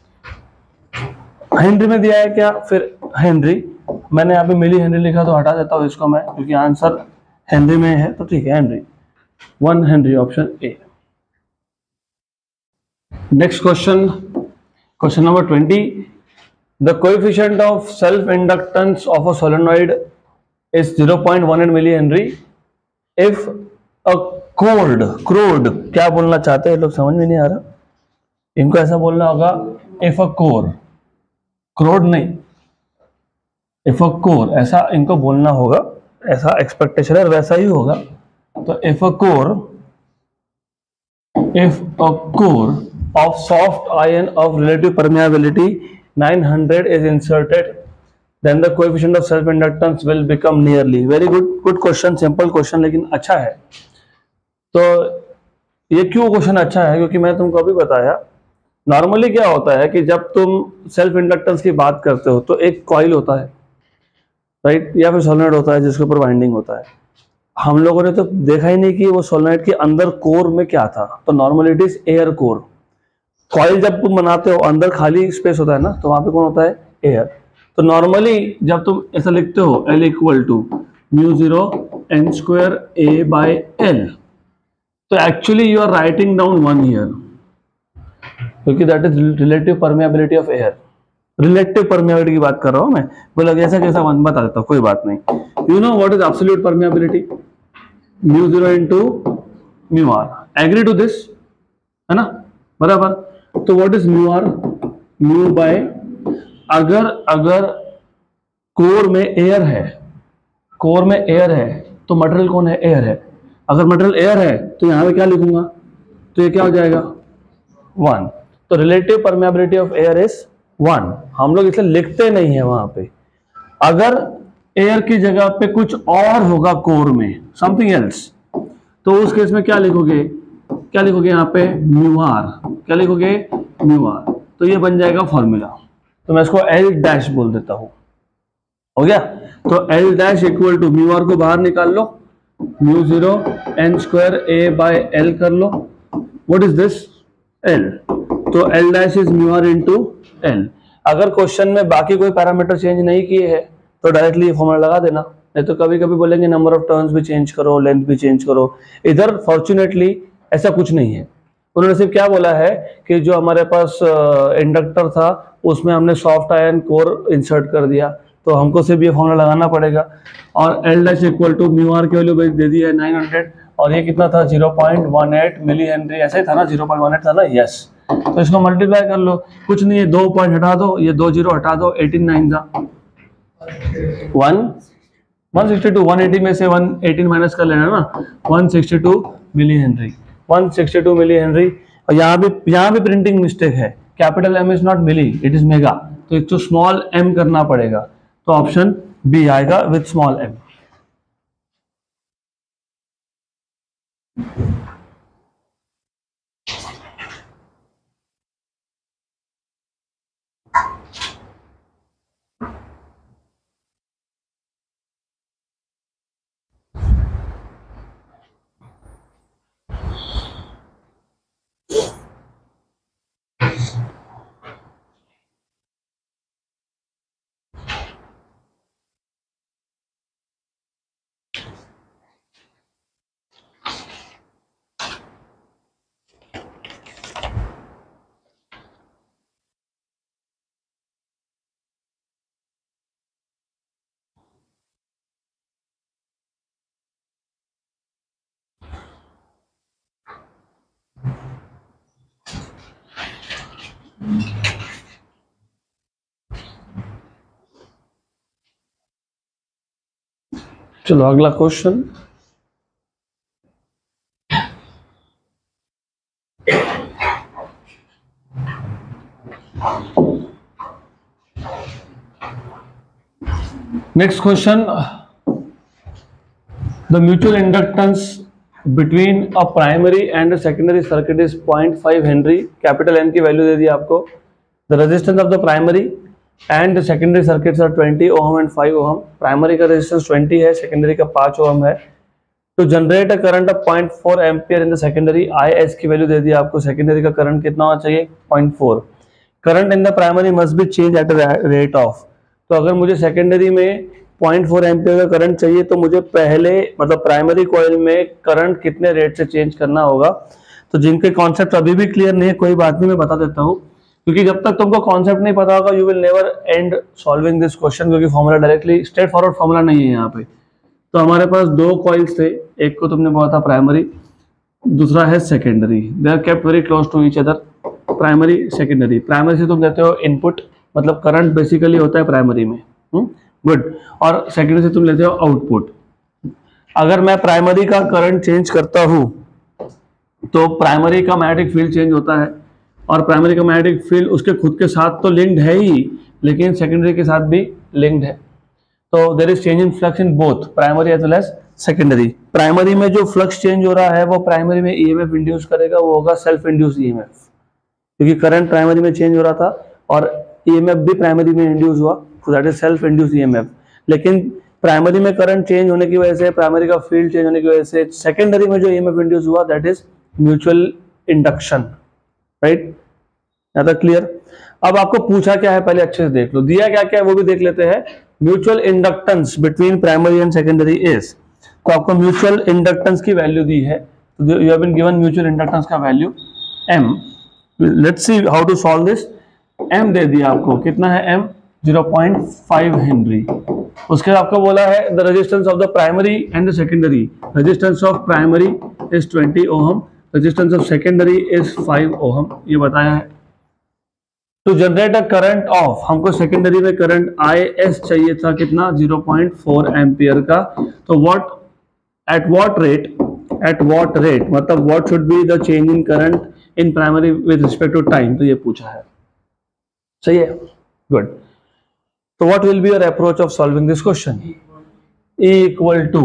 हेनरी में दिया है क्या, फिर हेनरी, मैंने यहाँ पे मिली हेनरी लिखा तो हटा देता हूँ इसको मैं, क्योंकि आंसर हेनरी में है, तो ठीक है henry, one henry, option A. Next question, question number twenty, the coefficient of self inductance of a solenoid is zero point one eight millihenry if a cord cord क्या बोलना चाहते हैं लोग समझ में नहीं आ रहा, इनको ऐसा बोलना होगा if a core, cord नहीं, if a core ऐसा इनको बोलना होगा, ऐसा एक्सपेक्टेशन है, वैसा ही होगा। तो if a core if a core of soft iron of relative permeability nine hundred is inserted, then the coefficient of self inductance will become nearly। very good, good question, simple question, लेकिन अच्छा है। तो ये क्यों question अच्छा है, क्योंकि मैं तुमको अभी बताया नॉर्मली क्या होता है कि जब तुम सेल्फ इंडक्टेंस की बात करते हो तो एक कॉइल होता है, राइट, या फिर सोलेनॉइड होता है जिसके ऊपर वाइंडिंग होता है। हम लोगों ने तो देखा ही नहीं कि वो सोलेनॉइड के अंदर कोर में क्या था, तो normally it is air core. Coil जब तुम बनाते हो अंदर खाली स्पेस होता है ना, तो वहां पे कौन होता है, एयर। तो नॉर्मली जब तुम ऐसा लिखते हो L equal to mu zero N square A by l, तो actually you are writing down one here, क्योंकि that is relative permeability of air. Relative permeability की बात कर रहा हूं मैं, बोला कैसा कैसा वन बता देता हूं, कोई बात नहीं। You know what is absolute permeability, mu zero into mu r, agree to this, है ना, बराबर। तो what is mu r, mu by, अगर अगर कोर में एयर है, कोर में एयर है तो मटेरियल कौन है, एयर है। अगर मटेरियल एयर है तो यहां पे क्या लिखूंगा, तो ये क्या हो जाएगा वन। तो relative permeability of air is one, हम लोग इसे लिखते नहीं है वहां पे। अगर एयर की जगह पे कुछ और होगा कोर में, समथिंग एल्स, तो उस केस में क्या लिखोगे, क्या लिखोगे यहाँ पे म्यू आर, क्या लिखोगे म्यू आर, तो ये बन जाएगा फॉर्मूला। तो मैं इसको L डैश बोल देता हूं, हो गया। तो L dash equal to mu r को बाहर निकाल लो, mu zero N square A by l कर लो, व्हाट इज दिस L, तो L dash is mu r into L। अगर क्वेश्चन में बाकी कोई पैरामीटर चेंज नहीं किए हैं तो डायरेक्टली ये फॉर्मूला लगा देना, नहीं तो कभी कभी बोलेंगे नंबर ऑफ टर्न्स भी चेंज करो, लेंथ भी चेंज करो। इधर फॉर्चुनेटली ऐसा कुछ नहीं है, उन्होंने सिर्फ क्या बोला है कि जो हमारे पास इंडक्टर था उसमें हमने सॉफ्ट आयरन कोर इंसर्ट कर दिया, तो हमको सिर्फ ये फॉर्मूला लगाना पड़ेगा। और L dash equal to mu r की वैल्यू दे दी है नाइन हंड्रेड, और ये कितना था zero point one eight millihenry, ऐसा ही था ना, जीरो पॉइंट वन एट था ना, यस। तो इसको मल्टीप्लाई कर लो, कुछ नहीं है, दो पॉइंट हटा दो, ये दो जीरो हटा दो, एटीन नाइन था one one sixty two, one eighty में से वन एटीन माइनस कर लेना ना, वन सिक्सटी टू मिली henry, one sixty two milli henry. और यहाँ भी यहाँ भी प्रिंटिंग मिस्टेक है, capital M is not milli, it is mega, तो एक तो स्मॉल एम करना पड़ेगा, तो ऑप्शन बी आएगा विथ स्मॉल एम। चलो अगला question, next question, the mutual inductance between a primary and secondary circuit is point five henry, capital M की वैल्यू दे दी आपको। The resistance of the primary and secondary circuits are twenty ohm and five ohm. Primary का resistance twenty है, secondary का five ohm है। तो generate a current of point four ampere in the secondary, I S की value दे दी आपको। Secondary का करंट कितना होना चाहिए, point four. Current in the primary must be change at rate of, तो अगर मुझे सेकेंडरी में पॉइंट फोर एम्पियर का करंट चाहिए तो मुझे पहले मतलब प्राइमरी कॉइल में करंट कितने रेट से चेंज करना होगा। तो जिनके कॉन्सेप्ट अभी भी क्लियर नहीं है कोई बात नहीं, मैं बता देता हूँ, क्योंकि जब तक तुमको कॉन्सेप्ट नहीं पता होगा you will never end solving this question, क्योंकि formula directly straightforward formula नहीं है यहाँ पे। तो हमारे पास दो कॉइल्स थे, एक को तुमने बोला था प्राइमरी, दूसरा है secondary. They are kept very close to each other, primary secondary. Primary से तुम देते हो इनपुट, मतलब करंट बेसिकली होता है प्राइमरी में, गुड, और सेकेंडरी से तुम लेते हो आउटपुट। अगर मैं प्राइमरी का करंट चेंज करता हूं तो प्राइमरी का मैग्नेटिक फील्ड चेंज होता है, और प्राइमरी का मैग्नेटिक फील्ड उसके खुद के साथ तो लिंक्ड है ही, लेकिन सेकेंडरी के साथ भी लिंक्ड है। तो there is change in flux in both primary as well as secondary. Primary में जो फ्लक्स चेंज हो रहा है वो प्राइमरी में ईएमएफ इंड्यूस करेगा, वो होगा सेल्फ इंड्यूस ईएमएफ, क्योंकि करंट प्राइमरी में चेंज हो रहा था और ईएमएफ भी प्राइमरी में इंड्यूस हुआ, तो that is self induce EMF. लेकिन प्राइमरी में करंट चेंज होने की वजह से, प्राइमरी का फील्ड चेंज होने की वजह से सेकेंडरी में जो ईएमएफ इंड्यूस हुआ that is mutual induction, right. यहाँ तक क्लियर। अब आपको पूछा क्या है पहले अच्छे से देख लो, दिया क्या क्या है वो भी देख लेते हैं। Mutual inductance between primary and secondary is, तो आपको म्यूचुअल इंडक्टेंस की वैल्यू दी है, तो you have been given mutual inductance का value M. Let's see how to solve this. M दे दिया आपको, कितना है M, zero point five henry. उसके बाद आपको बोला है the resistance of the primary and the secondary, resistance of primary is twenty ohm, resistance of secondary is five ohm, ये बताया है। तो जनरेट अ करंट ऑफ, हमको सेकेंडरी में करंट आई एस चाहिए था, कितना, ज़ीरो पॉइंट फोर एम्पियर का। तो what, at what rate, at what rate मतलब what should be the change in current in primary with respect to time, तो ये पूछा है, सही है, good. So what will be your approach of solving this question? E equal to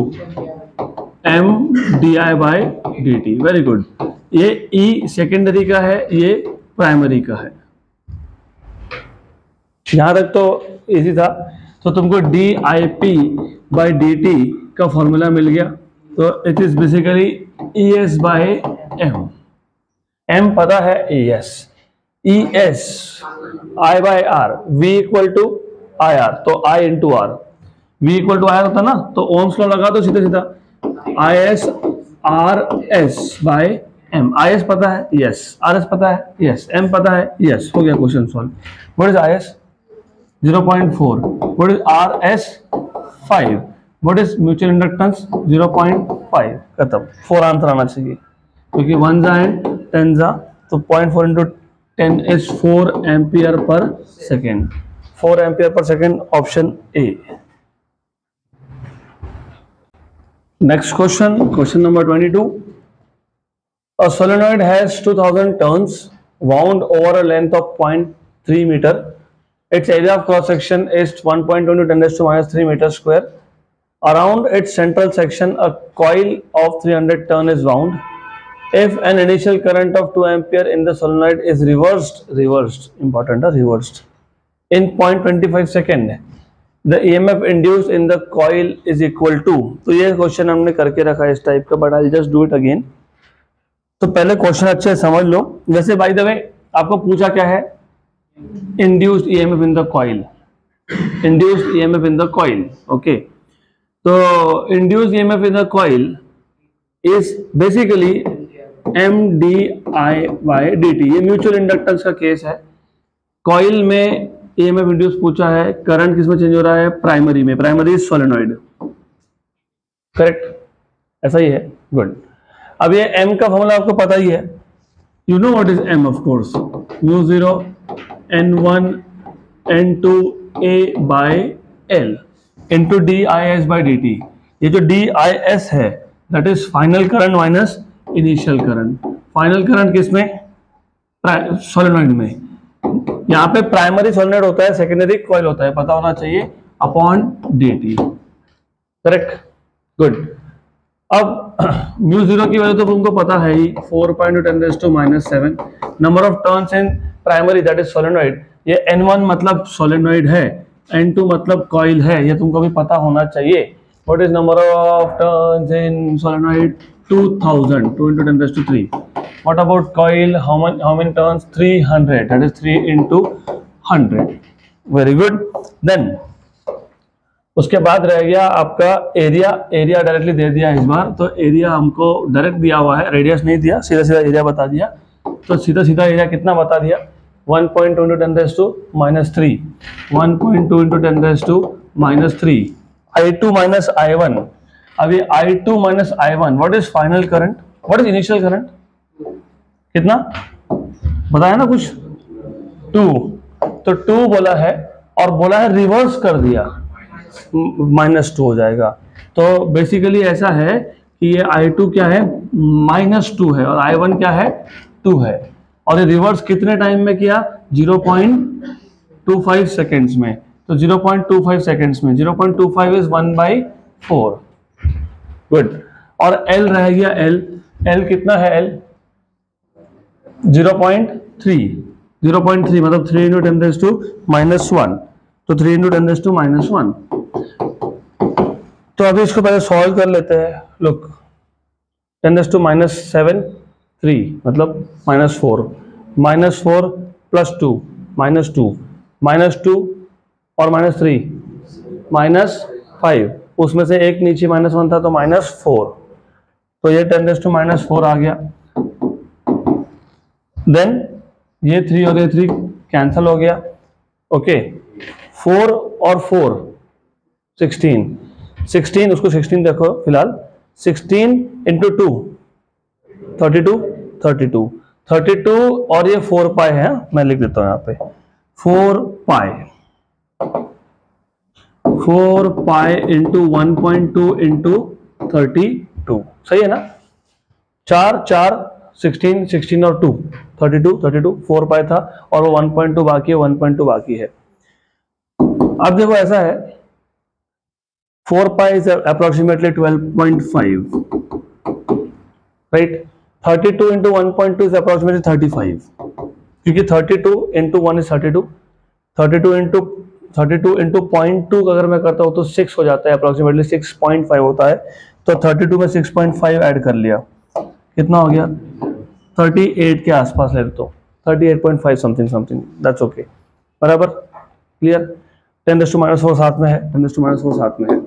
m di by dt, very good। ये E secondary का है, ये प्राइमरी का है, यहां तक तो इजी था। तो तुमको D I P by D T का फॉर्मूला मिल गया, तो it is basically E S by M. M पता है E S, E S I by R, V equal to I R, तो I into R, V equal to I R होता ना, तो ओम्स लॉ लगा दो सीधा सीधा, I S R S by M. I S पता है, यस, आर एस पता है, यस, एम पता है, यस, हो गया question solve. What is I S, zero point four, what is R S, five, what is mutual inductance, zero point five, खत्म। Four answer आना चाहिए, क्योंकि वन जा एंड टेन जा, तो point four into ten is four ampere per second, four ampere per second, option A. Next question, question number twenty two. A solenoid has two thousand turns wound over a length of zero point three meter. Its area of cross section is one point two into ten raised to minus three meters square. Around its central section, a coil of three hundred turn is wound. If an initial current of two ampere in the solenoid is reversed, reversed, important, uh, reversed, in zero point two five second, the E M F induced in the coil is equal to, तो ये question हमने करके रखा है इस type का, but I'll just do it again. तो पहले क्वेश्चन अच्छे से समझ लो। वैसे बाय द वे आपको पूछा क्या है, induced EMF in the coil, induced EMF in the coil, okay. तो induced EMF in the coil is basically M D I by D T. ये म्यूचुअल इंडक्टेंस का केस है। कॉइल में ईएमएफ इंड्यूस पूछा है, करंट किसमें change हो रहा है, प्राइमरी में, प्राइमरी इज सोलेनॉइड, करेक्ट, ऐसा ही है, गुड। अब ये m का फॉर्मूला आपको पता ही है, you know what is m, of course, mu zero N one N two A by L into D I S by D T. ये जो डी आई एस है that is final current minus initial current. Final current किसमें? Solenoid में। यहाँ पे primary solenoid होता है, secondary coil होता है, पता होना चाहिए, upon D T. Correct, good. अब म्यू जीरो की वैल्यू तो तुमको पता है ही, four point ten raise to minus seven. Number of turns in primary that is solenoid, ये एन वन मतलब सोलेनॉइड है, एन टू मतलब कॉइल है, ये तुमको भी पता होना चाहिए। What is number of turns in solenoid? Two thousand, two into ten raised to three. What about coil? How many how many turns? three hundred, that is three into one hundred. Very good. Then उसके बाद रह गया आपका area. Area directly दे दिया इस बार, तो area हमको direct दिया हुआ है, रेडियस नहीं दिया, सीधा सीधा एरिया बता दिया। तो सीधा सीधा एरिया कितना बता दिया? One point two into ten raised to minus three, one point two into ten raised to minus three, I two minus I one. अभी I two minus I one, what is final current? What is initial current? कितना बताया ना कुछ? To. तो to बोला है और बोला है रिवर्स कर दिया, माइनस टू हो जाएगा। तो बेसिकली ऐसा है कि ये आई टू क्या है? माइनस टू है, और आई वन क्या है? टू है। और ये रिवर्स कितने टाइम में किया? Zero point two five seconds में। तो zero point two five seconds में zero point two five is one by four. Good. और L रह गया, L L कितना है? L zero point three, zero point three मतलब three into ten raised to minus one, तो three into ten raised to minus one. तो अभी इसको पहले सॉल्व कर लेते हैं। Look, ten raised to minus seven, three मतलब minus four, minus four plus two, minus two, minus two और माइनस थ्री, माइनस फाइव, उसमें से एक नीचे माइनस वन था तो माइनस फोर, तो ये ten raise to minus four आ गया। देन ये थ्री और ये थ्री कैंसल हो गया। ओके, फोर और फोर सिक्सटीन, सिक्सटीन उसको सिक्सटीन देखो फिलहाल, sixteen into two thirty two, thirty two, thirty two और ये फोर पाई है, मैं लिख देता हूं यहाँ पे four pi, four pi into one point two into thirty two, सही है ना? चार चार सिक्सटीन, सिक्सटीन और two thirty two, thirty two, four pi था और वो वन पॉइंट टू बाकी है, वन पॉइंट टू बाकी है। अब देखो ऐसा है, four pi is approximately twelve point five, right? Thirty two into one point two is approximately thirty five, क्योंकि thirty two into one is thirty two, thirty two into thirty two into point two अगर मैं करता हूँ तो six हो जाता है, approximately six point five होता है। तो थर्टी टू में सिक्स पॉइंट फाइव ऐड कर लिया, कितना हो गया? थर्टी एट के आसपास ले तो thirty eight point five something something, that's okay, बराबर, clear? Ten raise to minus four साथ में है, ten raise to minus four साथ में है।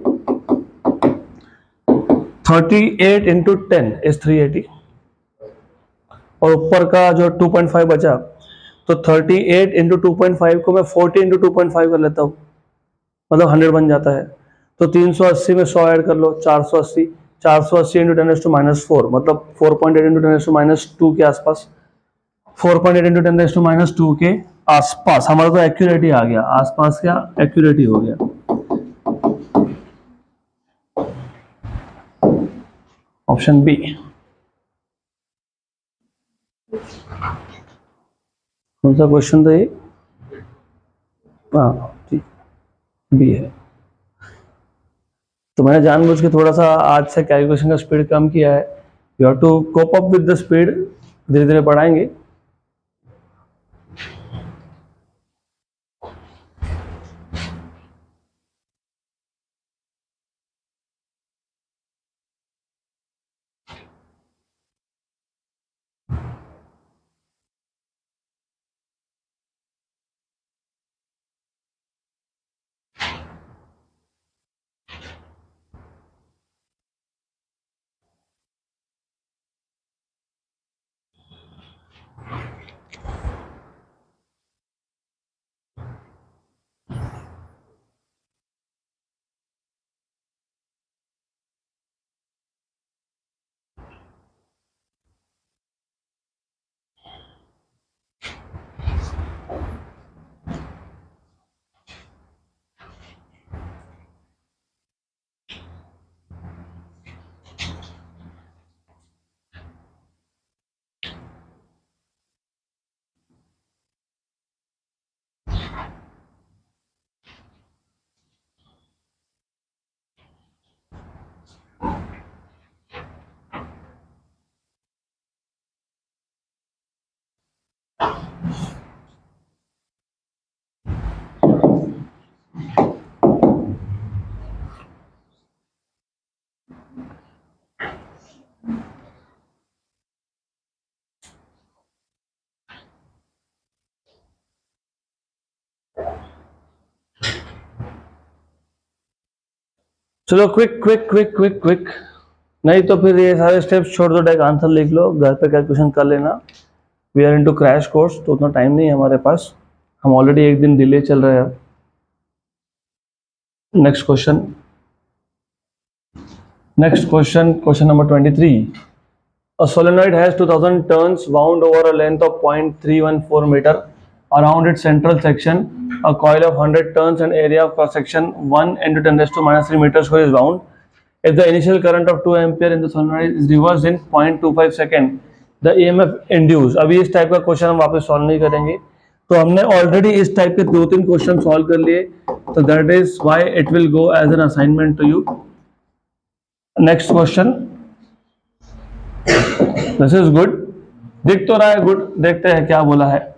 Thirty eight into ten is three eighty, और ऊपर का जो टू पॉइंट फाइव बचा, तो thirty eight into two point five को मैं forty into two point five कर लेता हूँ, मतलब हंड्रेड बन जाता है। तो तीन सौ अस्सी में सौ ऐड कर लो, चार सौ अस्सी, चार सौ अस्सी into ten raise to minus four मतलब four point eight into ten raise to minus two के आसपास, four point eight into ten raise to minus two के आसपास। हमारा तो एक्यूरेटी आ गया, आसपास क्या एक्यूरेटी हो गया। Option B. कौन सा क्वेश्चन था ये? हाँ ठीक, बी है। तो मैंने जानबूझ के थोड़ा सा आज से कैलकुलेशन का स्पीड कम किया है। You have to cope up with the speed, धीरे धीरे बढ़ाएंगे। चलो quick quick quick quick quick, नहीं तो फिर ये सारे स्टेप्स छोड़ दो, डायरेक्ट आंसर लिख लो, घर पे कैलकुलेशन कर लेना। We are into crash course, तो उतना टाइम नहीं है हमारे पास, हम ऑलरेडी एक दिन डिले चल रहे हैं। Next question, next question, question number twenty three. A solenoid has two thousand turns wound over a length of zero point three one four meter around its central section. A coil of one hundred turns and area of cross section one into ten raised to minus three meter square is wound. If the initial current of two ampere in the solenoid is reversed in zero point two five second, the E M F induced. अभी इस type का question हम वापस solve नहीं करेंगे, तो हमने already इस टाइप के दो तीन क्वेश्चन सॉल्व कर लिए, तो that is why it will go as an assignment to you. Next question, this is good, दिख तो रहा है गुड, देखते हैं क्या बोला है।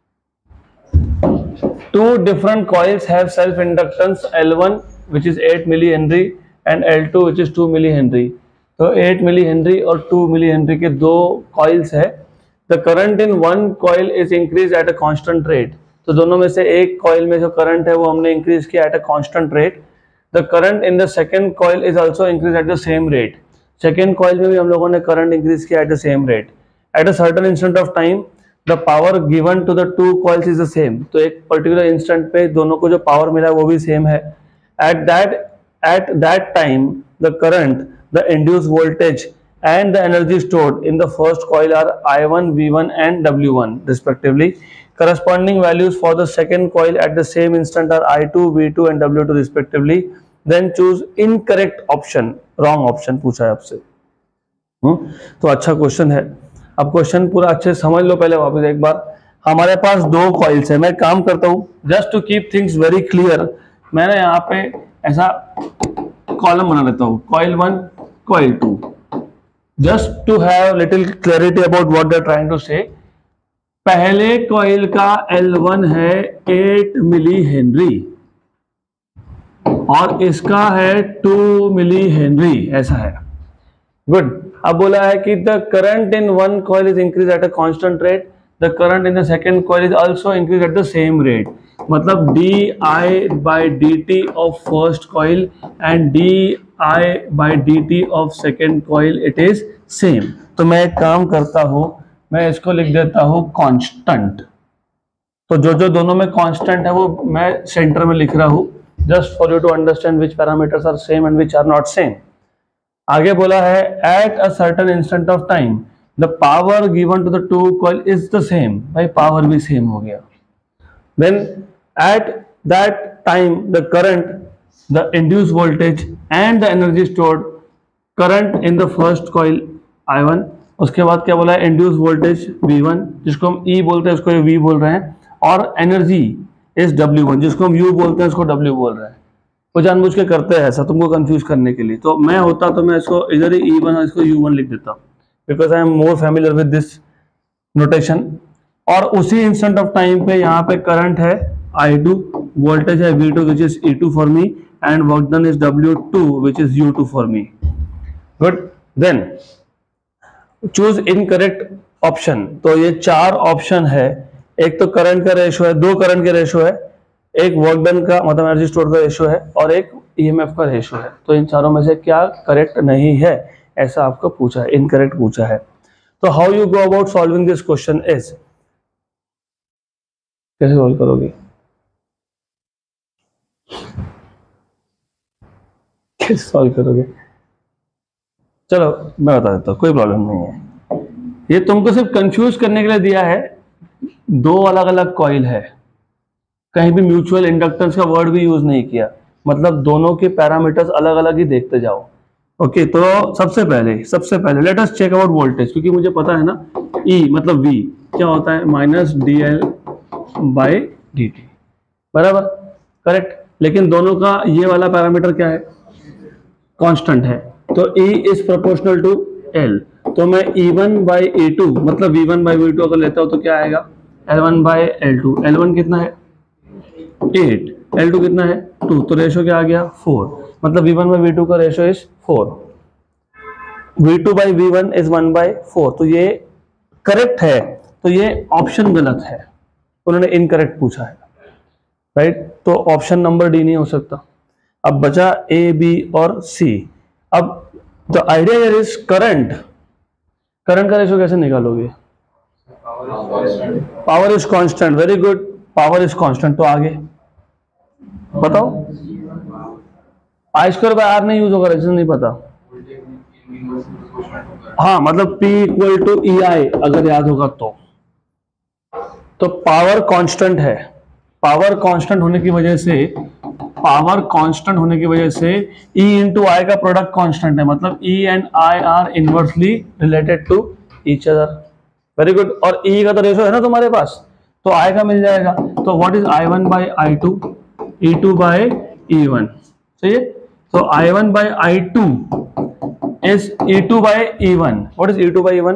Two different coils have self inductance L one which is eight milli henry and L two which is two milli henry. तो eight मिली हेनरी और two मिली हेनरी के दो कॉइल्स है। The current in one coil is increase at a constant rate, तो दोनों में से एक कॉइल में जो करंट है वो हमने इंक्रीज किया at a constant rate. The current in the second coil is also increase at the same rate, second coil में भी हम लोगों ने करंट इंक्रीज किया at the same rate. At a certain instant of time the power given to the two coils is the same, तो एक particular instant पे दोनों को जो पावर मिला है वो भी सेम है। At that at that time the current, the induced voltage and the energy stored in the first coil are I one, V one and W one respectively. Corresponding values for the second coil at the same instant are I two, V two and W two respectively. Then choose incorrect option, wrong option पूछा है आपसे। हम्म तो अच्छा question है। अब question पूरा अच्छे से समझ लो पहले वापस एक बार। हमारे पास दो कॉइल्स है, मैं काम करता हूँ just to keep things very clear, मैंने यहाँ पे ऐसा कॉलम बना लेता हूँ, coil one, coil two, just to have little clarity about what they are trying to say. पहले कॉइल का L one है eight मिली हेनरी और इसका है टू मिली हेनरी, ऐसा है। गुड। अब बोला है कि the current in one coil is increase at a constant rate, the current in the second coil is also increase at the same rate, मतलब D I by D T of first coil and D I by D T of second coil it is same. तो मैं एक काम करता हूं, मैं इसको लिख देता हूं कांस्टेंट। तो जो जो दोनों में कांस्टेंट है वो मैं सेंटर में लिख रहा हूं, just for you to understand which parameters are same and which are not same. आगे बोला है at a certain instant of time the power given to the two coil is the same, भाई power भी same हो गया। Then at that time the current, the induced voltage and the energy stored, current in the first coil I one, उसके बाद क्या बोला है induced voltage V one जिसको हम E बोलते हैं उसको V बोल रहे हैं, और एनर्जी इस W वन जिसको हम U बोलते हैं उसको W बोल रहे हैं। वो जानबूझ के करते हैं ऐसा तुमको कंफ्यूज करने के लिए। तो मैं होता तो मैं इसको इधर ही E वन और इसको U वन लिख देता, because I am more familiar with this notation. और उसी इंस्टेंट ऑफ टाइम पे यहाँ पे करंट है I टू, वोल्टेज है V two which is E two for me, and work done is W two which is U two for me. Good. Then choose incorrect option. तो ये चार option है, एक तो करंट का ratio है, दो करंट के रेशो है, एक वर्क डन का मतलब एनर्जी स्टोर का रेशो है, और एक ईएमएफ का रेशो है। तो इन चारों में से क्या करेक्ट नहीं है ऐसा आपको पूछा है, इनकरेक्ट पूछा है। तो how you go about solving this question is, कैसे सॉल्व करोगे, कैसे सॉल्व करोगे? चलो मैं बता देता हूँ, कोई प्रॉब्लम नहीं है। ये तुमको सिर्फ कंफ्यूज करने के लिए दिया है। दो अलग अलग कॉइल है, कहीं भी म्यूचुअल इंडक्टेंस का वर्ड भी यूज नहीं किया, मतलब दोनों के पैरामीटर्स अलग अलग ही देखते जाओ। ओके, तो सबसे पहले सबसे पहले let us check about voltage, क्योंकि मुझे पता है ना E मतलब V क्या होता है, minus D L by D T, बराबर, करेक्ट। लेकिन दोनों का ये वाला पैरामीटर क्या है, कांस्टेंट है, तो E is proportional to L। तो मैं E one by E two मतलब V one by V two अगर लेता हूं तो क्या आएगा, L one by L two. L one कितना है एट, L टू कितना है टू, तो रेशो क्या आ गया फोर, मतलब V one by V two का ratio is four, V two by V one is one by four. तो ये करेक्ट है, तो ये ऑप्शन गलत है, उन्होंने इनकरेक्ट पूछा है, राइट। तो ऑप्शन नंबर डी नहीं हो सकता। अब बचा ए, बी और सी। अब the idea here is current, current का रेशो कैसे निकालोगे? Power is constant, very good, power is constant. तो आगे बताओ, आई स्क्वायर बाय आर नहीं यूज होगा, रेजिस्टेंस नहीं पता। हाँ मतलब P equal to E I अगर याद होगा तो तो पावर कांस्टेंट है, पावर कांस्टेंट होने की वजह से पावर कांस्टेंट होने की वजह से E इंटू आई का प्रोडक्ट कांस्टेंट है, मतलब E and I are inversely related to each other. Very good. और E का तो रेशो है ना तुम्हारे पास, तो I का मिल जाएगा। तो what is I one by I two, E two by E one, सही है। तो I one by I two is E two by E one. What is E two by E one?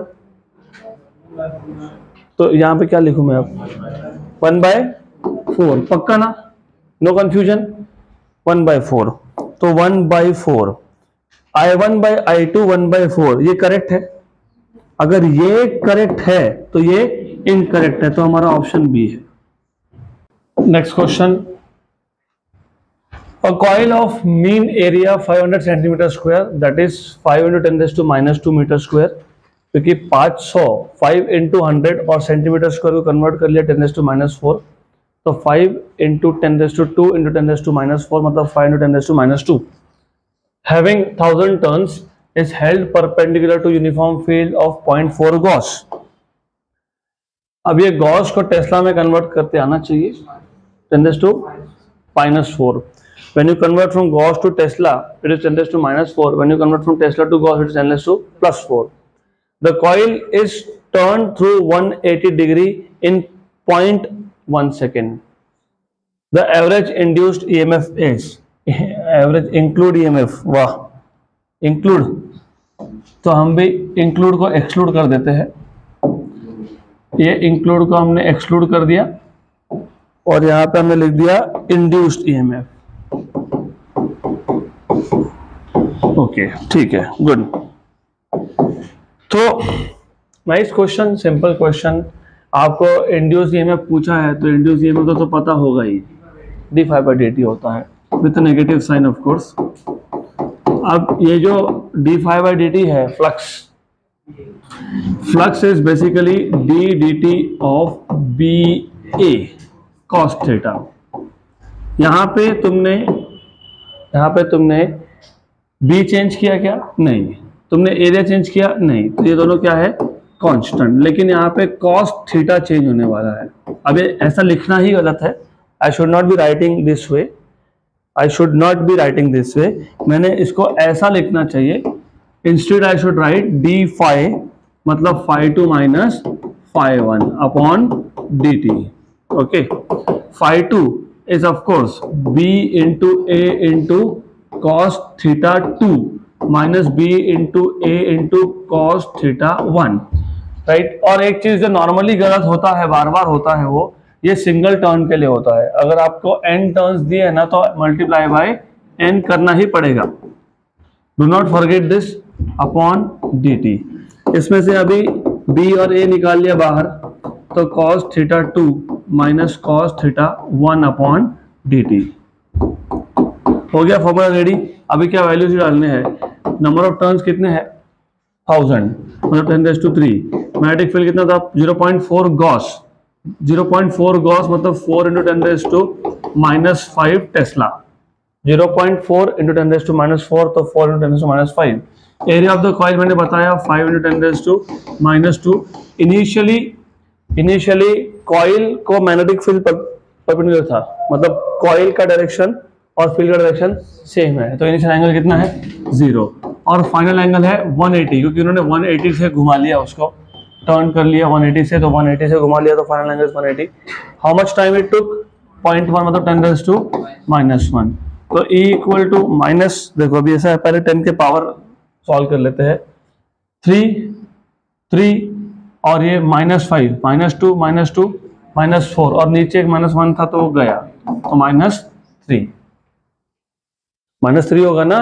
तो यहां पे क्या लिखूं मैं अब? वन बाय फोर, पक्का ना, no confusion, one by four. तो one by four, I one by I two one by four, ये करेक्ट है। अगर ये करेक्ट है तो ये इनकरेक्ट है, तो हमारा ऑप्शन बी है। Next question, a coil of mean area five hundred centimeter square, that is five into ten raised to minus two meter square, क्योंकि पाँच सौ फाइव इंटू हंड्रेड और सेंटीमीटर स्क्वायर को कन्वर्ट कर लिया ten raised to minus four, तो five into ten raised to two into ten raised to minus four मतलब five into ten raised to minus two, having thousand turns is held perpendicular to uniform field of point four gauss. अब ये Gauss को Tesla में convert करते आना चाहिए, ten raised to minus four. When you convert from Gauss to Tesla, it is ten raised to minus four. When you convert from Tesla to Gauss, it is ten raised to plus four. The coil is turned through one hundred eighty degree in zero point one second. The average induced E M F is average include E M F. वाह, include, तो हम भी include को exclude कर देते हैं। ये include को हमने exclude कर दिया और यहाँ पे हमने लिख दिया induced E M F। Okay ठीक है, गुड। तो नाइस क्वेश्चन, सिंपल क्वेश्चन। आपको इंड्यूस ईएमएफ पूछा है तो इंड्यूस ईएमएफ तो, तो पता होगा ही, D phi by D T होता है with negative sign of course. अब ये जो D phi by D T है flux, flux is basically D D T of B A cos theta. यहाँ पे तुमने यहाँ पे तुमने बी चेंज किया क्या? नहीं। तुमने एरिया चेंज किया? नहीं। तो ये दोनों क्या है? कांस्टेंट। लेकिन यहाँ पे कॉस थीटा चेंज होने वाला है। अब ये ऐसा लिखना ही गलत है। I should not be writing this way, I should not be writing this way. मैंने इसको ऐसा लिखना चाहिए, instead I should write D phi मतलब phi two minus phi one upon D T. Okay, phi two is of course b into a into cos theta two minus b into a into cos theta one, right. और एक चीज जो normally गलत होता है, बार बार होता है, वो ये सिंगल टर्न के लिए होता है। अगर आपको n टर्न्स दिए है ना तो मल्टीप्लाई बाय n करना ही पड़ेगा। Do not forget this upon dt। इसमें से अभी b और a निकाल लिया बाहर, तो cos theta two minus cos theta one upon D T हो गया। Formula ready. अभी क्या वैल्यूज डालने हैं? नंबर ऑफ टर्न्स कितने हैं? थाउजेंड, मतलब ten raise to three. Magnetic field कितना था? Zero point four gauss. Zero point four gauss मतलब four into ten raise to minus five tesla. Zero point four into ten raise to minus four, तो four into ten raise to minus five. Area of the coil मैंने बताया five into ten raise to minus two. Initially initially coil को magnetic field perpendicular था, मतलब coil का direction और field का direction same है, तो इनिशियल एंगल कितना है? जीरो। और फाइनल एंगल है वन एटी, क्योंकि उन्होंने वन एटी से घुमा लिया, उसको टर्न कर लिया वन एटी से, तो वन एटी से घुमा लिया, तो final angle one eighty. How much time it took? Point one मतलब ten raise to minus one. तो E इक्वल टू माइनस, देखो अभी ऐसा है, पहले टेन के पावर सॉल्व कर लेते हैं। थ्री थ्री और ये minus five, minus two minus two minus four, और नीचे एक माइनस वन था तो वो गया, तो माइनस थ्री। माइनस थ्री होगा ना?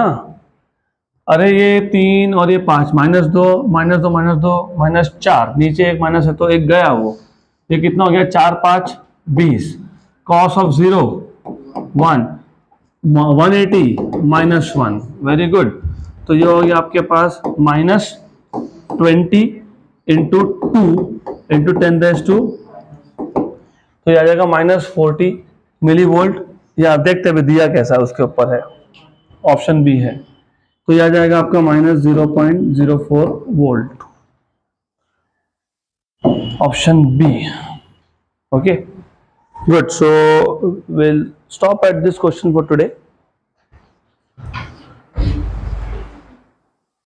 अरे ये तीन और ये पांच, माइनस दो माइनस दो माइनस दो माइनस चार, नीचे एक माइनस है तो एक गया, वो ये कितना हो गया? चार पाँच बीस। Cos of zero one, one eighty minus one, very good. तो ये हो गया आपके पास minus twenty into two into ten raise to, तो ये आ जाएगा माइनस फोर्टी मिली वोल्ट। या देखते हुए दिया कैसा है उसके ऊपर है, ऑप्शन बी है, तो ये आ जाएगा आपका minus zero point zero four volt, option B. Okay, good. So will stop at this question for today.